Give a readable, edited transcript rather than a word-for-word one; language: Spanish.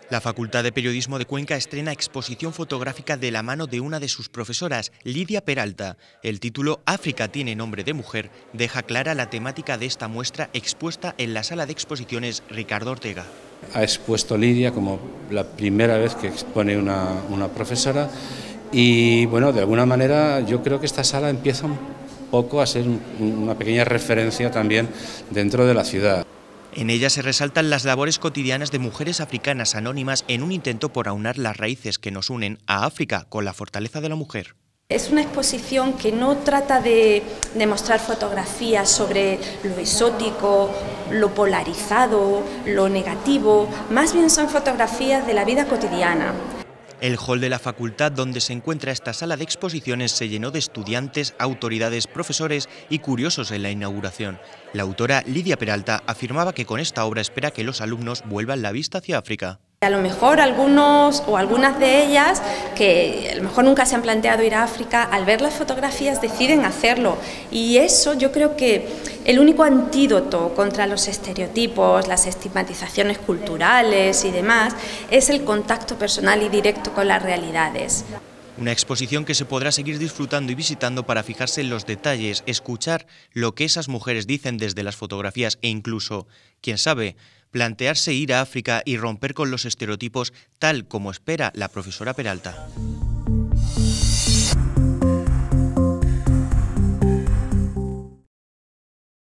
La Facultad de Periodismo de Cuenca estrena exposición fotográfica de la mano de una de sus profesoras, Lidia Peralta. El título África tiene nombre de mujer deja clara la temática de esta muestra expuesta en la sala de exposiciones Ricardo Ortega. Ha expuesto Lidia como la primera vez que expone una profesora y bueno, de alguna manera yo creo que esta sala empieza un poco a ser una pequeña referencia también dentro de la ciudad. En ella se resaltan las labores cotidianas de mujeres africanas anónimas en un intento por aunar las raíces que nos unen a África con la fortaleza de la mujer. Es una exposición que no trata de mostrar fotografías sobre lo exótico, lo polarizado, lo negativo, más bien son fotografías de la vida cotidiana. El hall de la facultad donde se encuentra esta sala de exposiciones se llenó de estudiantes, autoridades, profesores y curiosos en la inauguración. La autora Lidia Peralta afirmaba que con esta obra espera que los alumnos vuelvan la vista hacia África. A lo mejor algunos o algunas de ellas que a lo mejor nunca se han planteado ir a África, al ver las fotografías deciden hacerlo, y eso yo creo que el único antídoto contra los estereotipos, las estigmatizaciones culturales y demás es el contacto personal y directo con las realidades. Una exposición que se podrá seguir disfrutando y visitando para fijarse en los detalles, escuchar lo que esas mujeres dicen desde las fotografías e incluso, quién sabe, plantearse ir a África y romper con los estereotipos tal como espera la profesora Peralta.